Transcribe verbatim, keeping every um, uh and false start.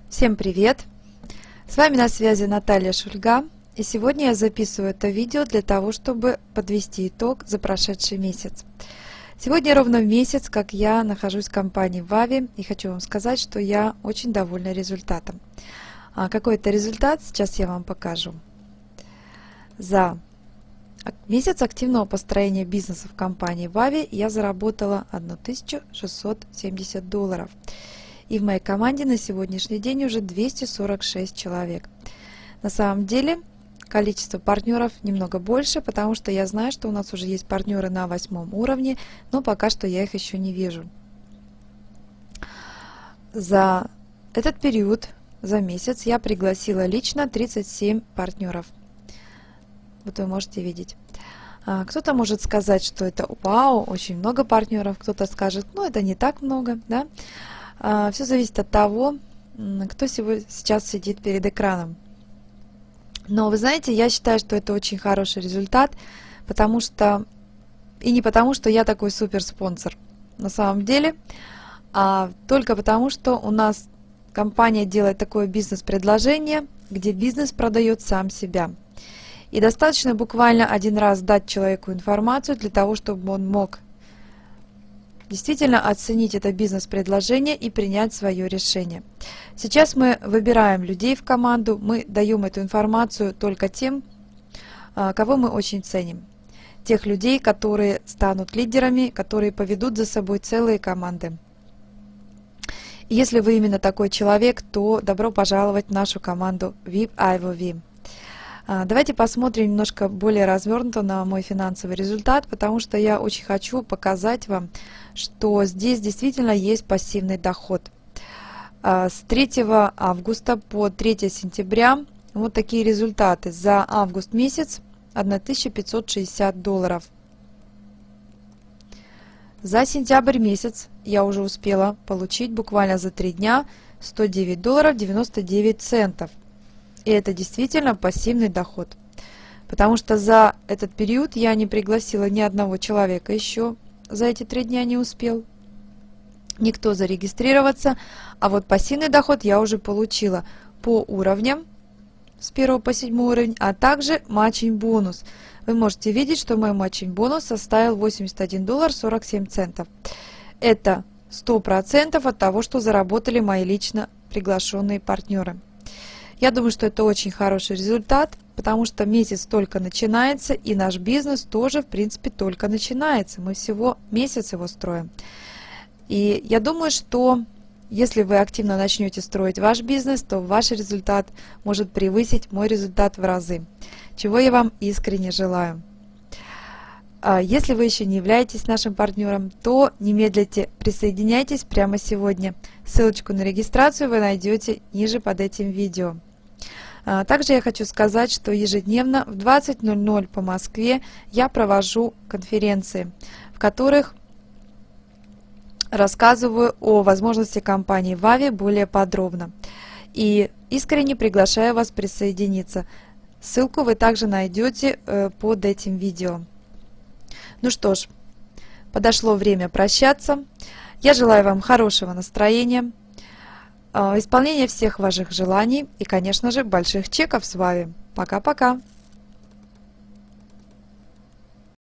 Всем привет! С вами на связи Наталья Шульга, и сегодня я записываю это видео для того, чтобы подвести итог за прошедший месяц. Сегодня ровно месяц, как я нахожусь в компании Wavi, и хочу вам сказать, что я очень довольна результатом. А какой это результат, сейчас я вам покажу. За месяц активного построения бизнеса в компании Wavi я заработала тысячу шестьсот семьдесят долларов. И в моей команде на сегодняшний день уже двести сорок шесть человек. На самом деле количество партнеров немного больше, потому что я знаю, что у нас уже есть партнеры на восьмом уровне, но пока что я их еще не вижу. За этот период, за месяц, я пригласила лично тридцать семь партнеров. Вот вы можете видеть. Кто-то может сказать, что это вау, очень много партнеров, кто-то скажет, ну это не так много, да? Все зависит от того, кто сейчас сидит перед экраном. Но вы знаете, я считаю, что это очень хороший результат, потому что, и не потому, что я такой супер спонсор, на самом деле, а только потому, что у нас компания делает такое бизнес-предложение, где бизнес продает сам себя. И достаточно буквально один раз дать человеку информацию для того, чтобы он мог действительно оценить это бизнес-предложение и принять свое решение. Сейчас мы выбираем людей в команду, мы даем эту информацию только тем, кого мы очень ценим. Тех людей, которые станут лидерами, которые поведут за собой целые команды. И если вы именно такой человек, то добро пожаловать в нашу команду ви ай ви ви. Давайте посмотрим немножко более развернуто на мой финансовый результат, потому что я очень хочу показать вам, что здесь действительно есть пассивный доход. С третьего августа по третье сентября вот такие результаты. За август месяц тысяча пятьсот шестьдесят долларов. За сентябрь месяц я уже успела получить буквально за три дня сто девять долларов девяносто девять центов. И это действительно пассивный доход. Потому что за этот период я не пригласила ни одного человека еще. За эти три дня не успел никто зарегистрироваться. А вот пассивный доход я уже получила по уровням с первого по седьмой уровень, а также матчинг бонус. Вы можете видеть, что мой матчинг бонус составил восемьдесят один доллар сорок семь центов. Это сто процентов от того, что заработали мои лично приглашенные партнеры. Я думаю, что это очень хороший результат, потому что месяц только начинается, и наш бизнес тоже, в принципе, только начинается. Мы всего месяц его строим. И я думаю, что если вы активно начнете строить ваш бизнес, то ваш результат может превысить мой результат в разы, чего я вам искренне желаю. Если вы еще не являетесь нашим партнером, то не медлите, присоединяйтесь прямо сегодня. Ссылочку на регистрацию вы найдете ниже под этим видео. Также я хочу сказать, что ежедневно в двадцать ноль ноль по Москве я провожу конференции, в которых рассказываю о возможности компании Wavi более подробно. И искренне приглашаю вас присоединиться. Ссылку вы также найдете под этим видео. Ну что ж, подошло время прощаться. Я желаю вам хорошего настроения, исполнения всех ваших желаний и, конечно же, больших чеков с Wavi. Пока-пока!